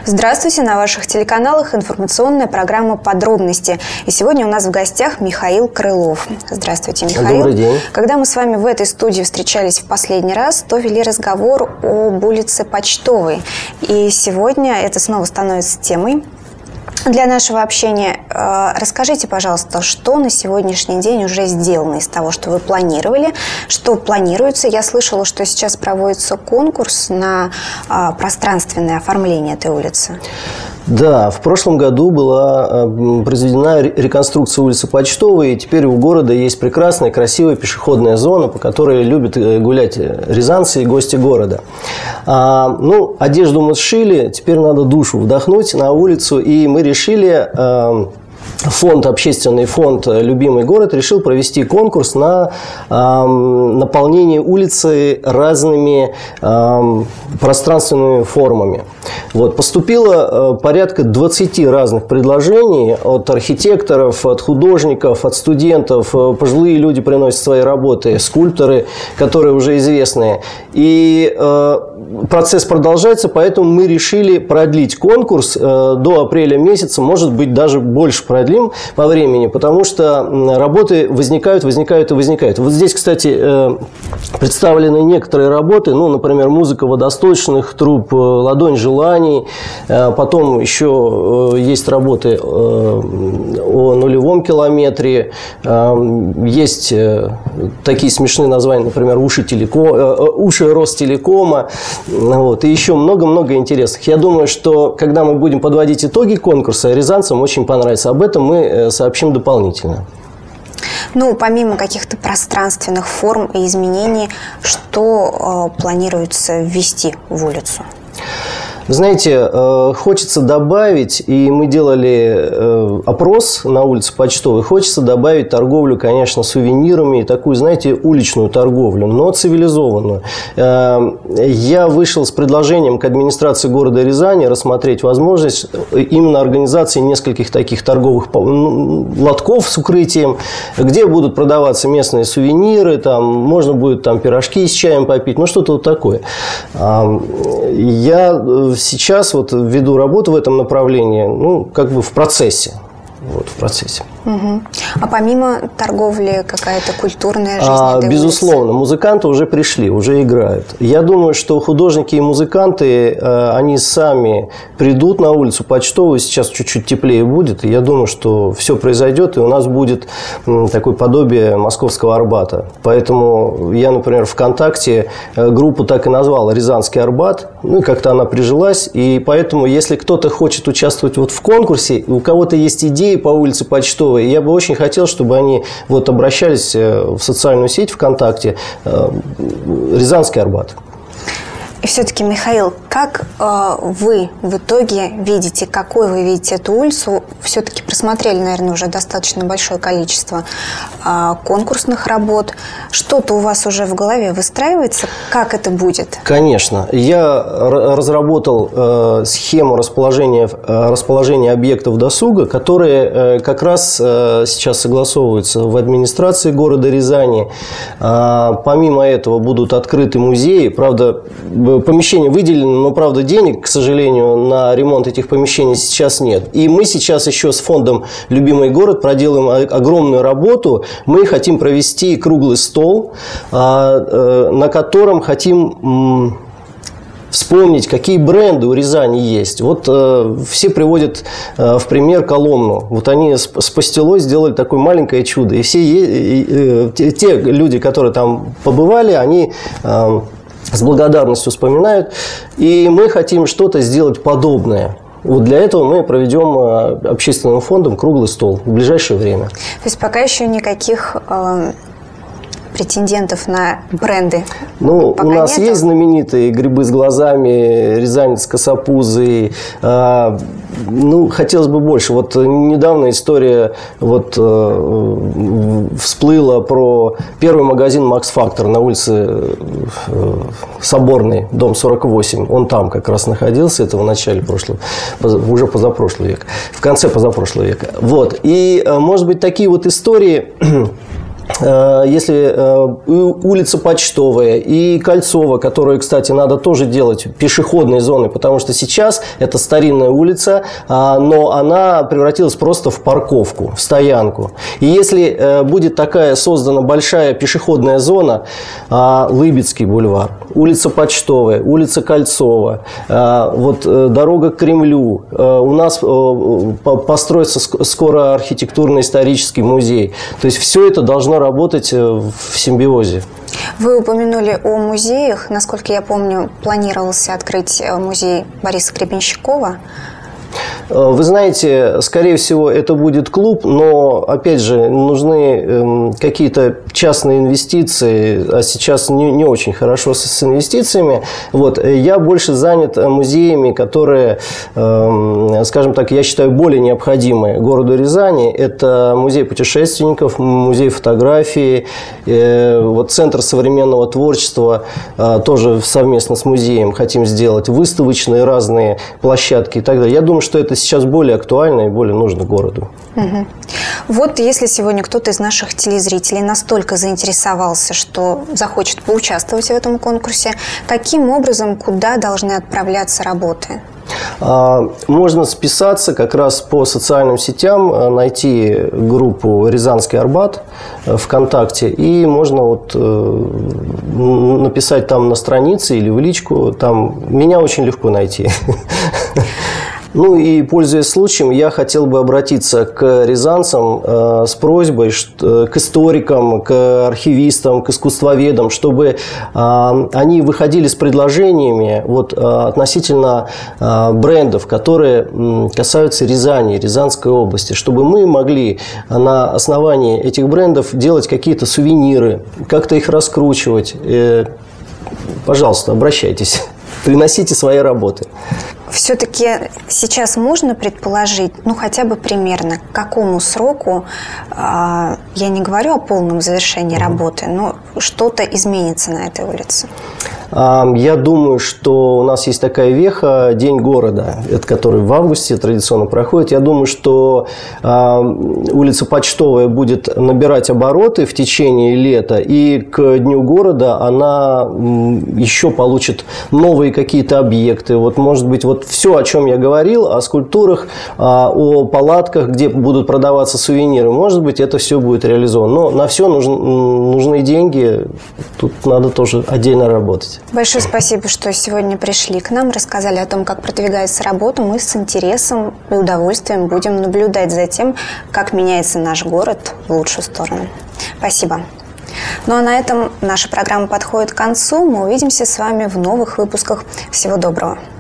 Здравствуйте! На ваших телеканалах информационная программа «Подробности». И сегодня у нас в гостях Михаил Крылов. Здравствуйте, Михаил. Добрый день. Когда мы с вами в этой студии встречались в последний раз, то вели разговор об улице Почтовой. И сегодня это снова становится темой для нашего общения. Расскажите, пожалуйста, что на сегодняшний день уже сделано из того, что вы планировали, что планируется. Я слышала, что сейчас проводится конкурс на пространственное оформление этой улицы. Да, в прошлом году была произведена реконструкция улицы Почтовой, и теперь у города есть прекрасная, красивая пешеходная зона, по которой любят гулять рязанцы и гости города. Одежду мы сшили, теперь надо душу вдохнуть на улицу, и мы решили... Общественный фонд «Любимый город» решил провести конкурс на наполнение улицы разными пространственными формами. Поступило порядка 20 разных предложений от архитекторов, от художников, от студентов. Пожилые люди приносят свои работы, скульпторы, которые уже известные. И процесс продолжается, поэтому мы решили продлить конкурс до апреля месяца, может быть, даже больше продлим по времени, потому что работы возникают. Вот здесь, кстати, представлены некоторые работы, например, музыка водосточных труб, ладонь желаний, потом еще есть работы о нулевом километре, есть такие смешные названия, например, уши Ростелекома, и еще много-много интересных. Я думаю, что когда мы будем подводить итоги конкурса, рязанцам очень понравится. Об этом мы сообщим дополнительно. Помимо каких-то пространственных форм и изменений, что планируется ввести в улицу? Знаете, хочется добавить, и мы делали опрос на улице Почтовой, хочется добавить торговлю, конечно, сувенирами, и такую, знаете, уличную торговлю, но цивилизованную. Я вышел с предложением к администрации города Рязани рассмотреть возможность именно организации нескольких таких торговых лотков с укрытием, где будут продаваться местные сувениры, там можно будет пирожки с чаем попить, что-то вот такое. Я сейчас веду работу в этом направлении, в процессе. Угу. А помимо торговли какая-то культурная жизнь? Безусловно, музыканты уже пришли, уже играют. Я думаю, что художники и музыканты, они сами придут на улицу Почтовую, сейчас чуть-чуть теплее будет, и я думаю, что все произойдет, и у нас будет такое подобие московского Арбата. Поэтому я, например, ВКонтакте группу так и назвал «Рязанский Арбат», и как-то она прижилась, и поэтому, если кто-то хочет участвовать в конкурсе, у кого-то есть идеи по улице Почтовой, я бы очень хотел, чтобы они обращались в социальную сеть ВКонтакте «Рязанский Арбат». И все-таки, Михаил, как вы в итоге видите, какой вы видите эту улицу? Все-таки просмотрели, наверное, уже достаточно большое количество конкурсных работ. Что-то у вас уже в голове выстраивается? Как это будет? Конечно. Я разработал схему расположения объектов досуга, которые как раз сейчас согласовываются в администрации города Рязани. Помимо этого будут открыты музеи. Правда, помещения выделены, но, правда, денег, к сожалению, на ремонт этих помещений сейчас нет. И мы сейчас еще с фондом «Любимый город» проделаем огромную работу. Мы хотим провести круглый стол, на котором хотим вспомнить, какие бренды у Рязани есть. Все приводят в пример Коломну. Они с пастилой сделали такое маленькое чудо. И все те люди, которые там побывали, они с благодарностью вспоминают. И мы хотим что-то сделать подобное. Для этого мы проведем общественным фондом круглый стол в ближайшее время. То есть пока еще никаких претендентов на бренды? У нас есть знаменитые грибы с глазами, рязанец косопузый. Хотелось бы больше. Недавно история всплыла про первый магазин «Макс Фактор» на улице Соборной, дом 48. Он там как раз находился, это в начале уже позапрошлого века, в конце позапрошлого века. И, может быть, такие истории если улица Почтовая и Кольцово, которые, кстати, надо тоже делать пешеходной зоной, потому что сейчас это старинная улица, но она превратилась просто в парковку, в стоянку. И если будет такая создана большая пешеходная зона, Лыбецкий бульвар, улица Почтовая, улица Кольцова, вот дорога к Кремлю, у нас построится скоро архитектурно-исторический музей. То есть все это должно работать в симбиозе. Вы упомянули о музеях. Насколько я помню, планировался открыть музей Бориса Гребенщикова. Вы знаете, скорее всего, это будет клуб, но, опять же, нужны какие-то частные инвестиции, а сейчас не очень хорошо с инвестициями. Вот. Я больше занят музеями, которые, скажем так, я считаю, более необходимы городу Рязани. Это музей путешественников, музей фотографии, вот Центр современного творчества, тоже совместно с музеем хотим сделать, выставочные разные площадки и так далее. Я думаю, что это сейчас более актуально и более нужно городу. Угу. Вот если сегодня кто-то из наших телезрителей настолько заинтересовался, что захочет поучаствовать в этом конкурсе, каким образом, куда должны отправляться работы? Можно списаться как раз по социальным сетям, найти группу «Рязанский Арбат» ВКонтакте, и можно вот написать там на странице или в личку. Там меня очень легко найти. Ну и, пользуясь случаем, я хотел бы обратиться к рязанцам с просьбой, к историкам, к архивистам, к искусствоведам, чтобы они выходили с предложениями вот, относительно брендов, которые касаются Рязани, Рязанской области, чтобы мы могли на основании этих брендов делать какие-то сувениры, как-то их раскручивать. Пожалуйста, обращайтесь, приносите свои работы. Все-таки сейчас можно предположить, ну хотя бы примерно, к какому сроку, я не говорю о полном завершении работы, но что-то изменится на этой улице? Я думаю, что у нас есть такая веха «День города», это который в августе традиционно проходит. Я думаю, что улица Почтовая будет набирать обороты в течение лета, и к Дню города она еще получит новые какие-то объекты. Вот, может быть, вот все, о чем я говорил, о скульптурах, о палатках, где будут продаваться сувениры, может быть, это все будет реализовано. Но на все нужны деньги, тут надо тоже отдельно работать. Большое спасибо, что сегодня пришли к нам, рассказали о том, как продвигается работа. Мы с интересом и удовольствием будем наблюдать за тем, как меняется наш город в лучшую сторону. Спасибо. Ну а на этом наша программа подходит к концу. Мы увидимся с вами в новых выпусках. Всего доброго.